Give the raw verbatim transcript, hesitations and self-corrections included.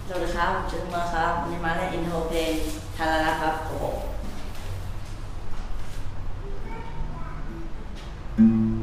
สวัสดีครับผมชื่อมาครับวันนี้มาเล่นอินโทรเพลงทาราระครับโอ้โห